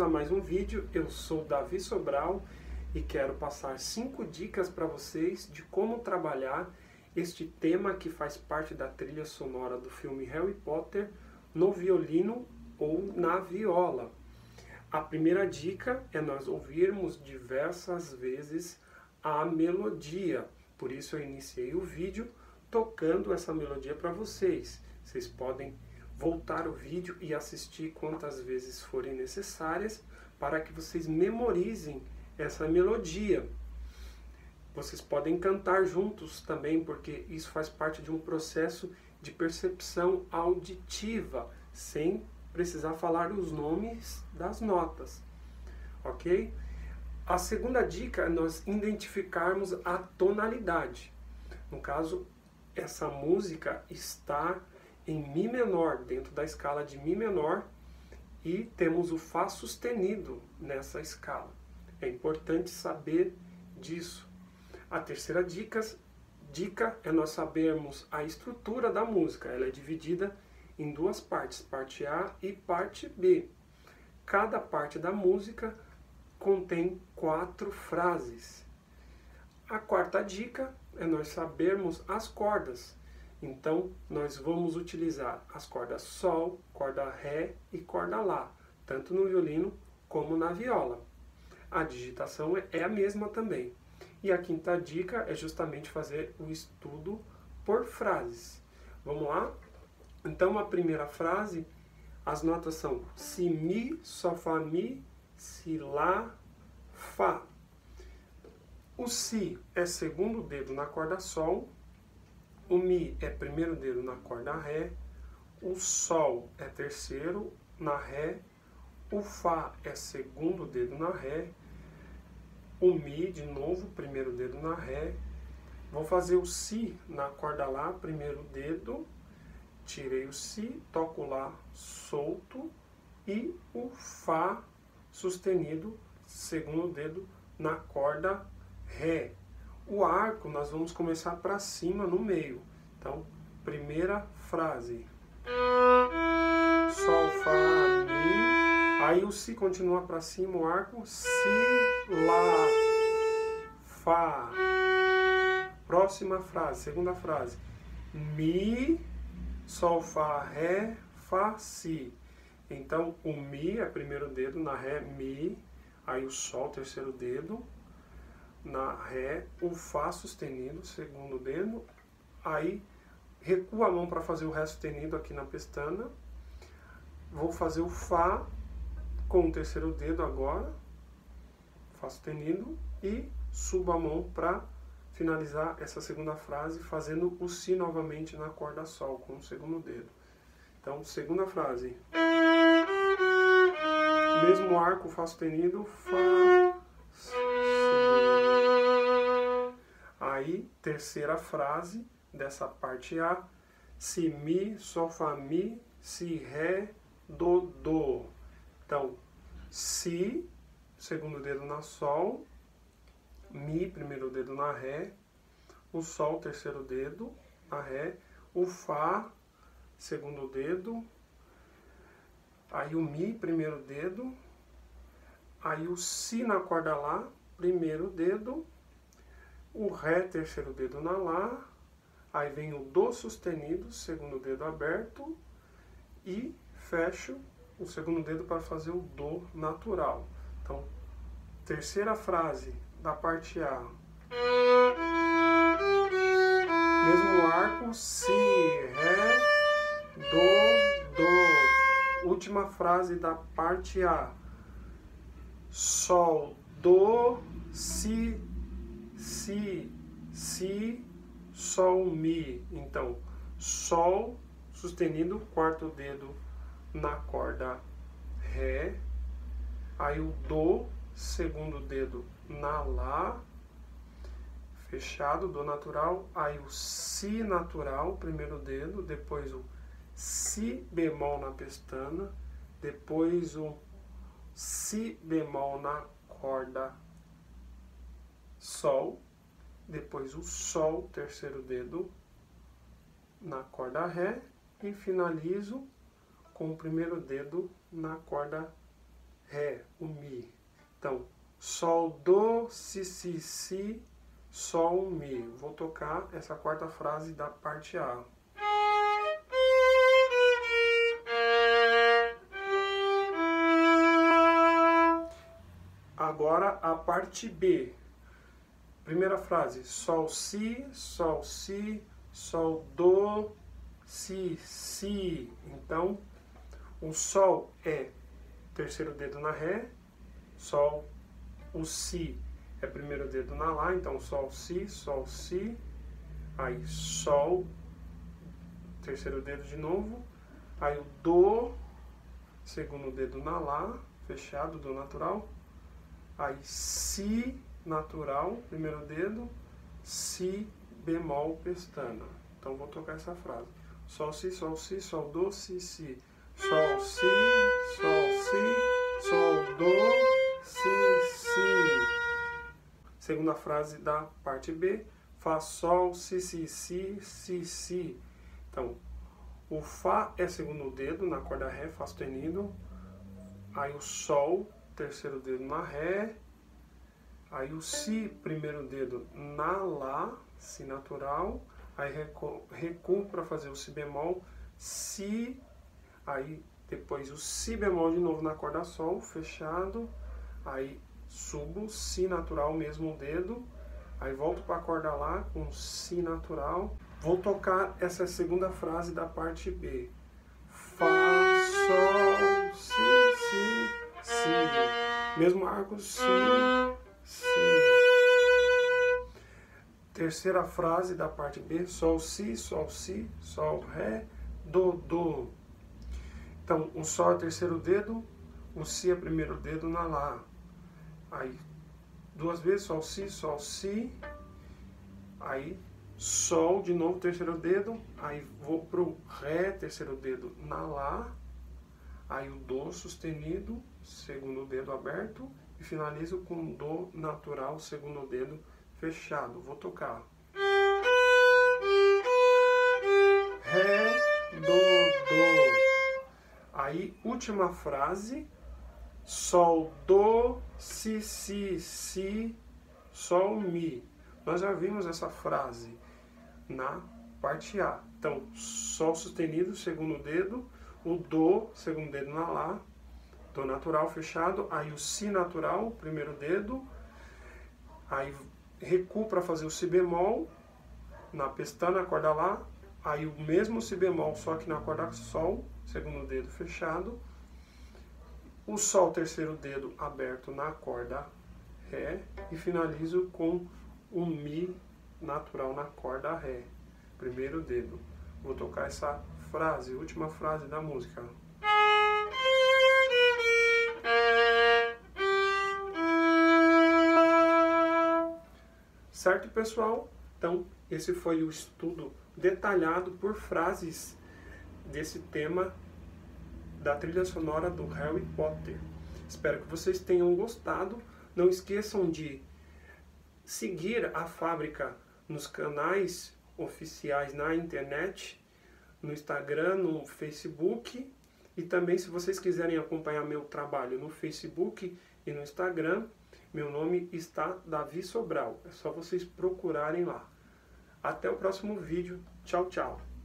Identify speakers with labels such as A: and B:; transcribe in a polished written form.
A: a mais um vídeo. Eu sou Davi Sobral e quero passar 5 dicas para vocês de como trabalhar este tema que faz parte da trilha sonora do filme Harry Potter no violino ou na viola. A primeira dica é nós ouvirmos diversas vezes a melodia. Por isso eu iniciei o vídeo tocando essa melodia para vocês. Vocês podem voltar o vídeo e assistir quantas vezes forem necessárias para que vocês memorizem essa melodia. Vocês podem cantar juntos também, porque isso faz parte de um processo de percepção auditiva, sem precisar falar os nomes das notas, ok? A segunda dica é nós identificarmos a tonalidade. No caso, essa música está em Mi menor, dentro da escala de Mi menor, e temos o Fá sustenido nessa escala. É importante saber disso. A terceira dica é nós sabermos a estrutura da música. Ela é dividida em duas partes, parte A e parte B. Cada parte da música contém 4 frases. A quarta dica é nós sabermos as cordas. Então, nós vamos utilizar as cordas Sol, corda Ré e corda Lá, tanto no violino como na viola. A digitação é a mesma também. E a quinta dica é justamente fazer o estudo por frases. Vamos lá? Então, a primeira frase, as notas são Si, Mi, Sol, Fá, Mi, Si, Lá, Fá. O Si é segundo dedo na corda Sol, o Mi é primeiro dedo na corda Ré, o Sol é terceiro na Ré, o Fá é segundo dedo na Ré, o Mi, de novo, primeiro dedo na Ré. Vou fazer o Si na corda Lá, primeiro dedo, tirei o Si, toco o Lá solto e o Fá sustenido, segundo dedo na corda Ré. O arco nós vamos começar para cima no meio. Então, primeira frase. Sol, Fá, Mi. Aí o Si continua para cima, o arco. Si, Lá, Fá. Próxima frase, segunda frase. Mi, Sol, Fá, Ré, Fá, Si. Então, o Mi é primeiro dedo na Ré, Mi. Aí o Sol, terceiro dedo na Ré, o Fá sustenido, segundo dedo, aí recuo a mão para fazer o Ré sustenido aqui na pestana, vou fazer o Fá com o terceiro dedo agora, Fá sustenido, e subo a mão para finalizar essa segunda frase, fazendo o Si novamente na corda Sol, com o segundo dedo. Então, segunda frase. Mesmo arco, Fá sustenido, Fá, Si. Aí, terceira frase dessa parte A, Si, Mi, Sol, Fá, Mi, Si, Ré, Do, Do. Então, Si, segundo dedo na Sol, Mi, primeiro dedo na Ré, o Sol, terceiro dedo na Ré, o Fá, segundo dedo, aí o Mi, primeiro dedo, aí o Si na corda Lá, primeiro dedo, o Ré, terceiro dedo na Lá, aí vem o Do sustenido, segundo dedo aberto, e fecho o segundo dedo para fazer o Do natural. Então, terceira frase da parte A. Mesmo arco, Si, Ré, Do, Do. Última frase da parte A. Sol, Do, Si, Si, Si, Sol, Mi. Então, Sol sustenido, quarto dedo na corda Ré. Aí o Do, segundo dedo na Lá. Fechado, Do natural. Aí o Si natural, primeiro dedo. Depois o Si bemol na pestana. Depois o Si bemol na corda Sol, depois o Sol, terceiro dedo na corda Ré, e finalizo com o primeiro dedo na corda Ré, o Mi. Então, Sol, Dó, Si, Sol, Mi. Vou tocar essa quarta frase da parte A. Agora a parte B. Primeira frase, Sol, Si, Sol, Dó, Si. Então, o Sol é terceiro dedo na Ré, Sol, o Si é primeiro dedo na Lá, então Sol, Si, aí Sol, terceiro dedo de novo, aí o Dó, segundo dedo na Lá, fechado, Dó natural, aí Si natural, primeiro dedo, Si bemol pestana. Então vou tocar essa frase. Sol, Dó, Si. Sol, Si, Dó, Si. Segunda frase da parte B. Fá, Sol, Si. Então, o Fá é segundo dedo na corda Ré, Fá sustenido. Aí o Sol, terceiro dedo na Ré. Aí o Si, primeiro dedo na Lá, Si natural. Aí recuo para fazer o Si bemol, Si. Aí depois o Si bemol de novo na corda Sol, fechado. Aí subo, Si natural, mesmo dedo. Aí volto para a corda Lá com Si natural. Vou tocar essa segunda frase da parte B. Fá, Sol, Si. Mesmo arco, Si. Terceira frase da parte B. Sol, Si, Sol, Ré, Dó. Então, o Sol é terceiro dedo, o Si é primeiro dedo na Lá. Aí, duas vezes, Sol, Si. Aí, Sol, de novo, terceiro dedo. Aí, vou pro Ré, terceiro dedo na Lá. Aí, o Dó sustenido, segundo dedo aberto. E finalizo com Dó natural, segundo dedo fechado. Vou tocar. Ré, Dó. Aí, última frase, Sol, Dó, Si, Sol, Mi. Nós já vimos essa frase na parte A. Então, Sol sustenido, segundo dedo, o Dó, segundo dedo na Lá, Dó natural fechado, aí o Si natural, primeiro dedo, aí recuo para fazer o Si bemol, na pestana, corda Lá, aí o mesmo Si bemol, só que na corda Sol, segundo dedo fechado, o Sol, terceiro dedo aberto na corda Ré, e finalizo com o Mi natural na corda Ré, primeiro dedo. Vou tocar essa frase, última frase da música. Certo, pessoal? Então, esse foi o estudo detalhado por frases desse tema da trilha sonora do Harry Potter. Espero que vocês tenham gostado. Não esqueçam de seguir a fábrica nos canais oficiais na internet, no Instagram, no Facebook, e também, se vocês quiserem acompanhar meu trabalho no Facebook e no Instagram, meu nome está Davi Sobral. É só vocês procurarem lá. Até o próximo vídeo. Tchau, tchau.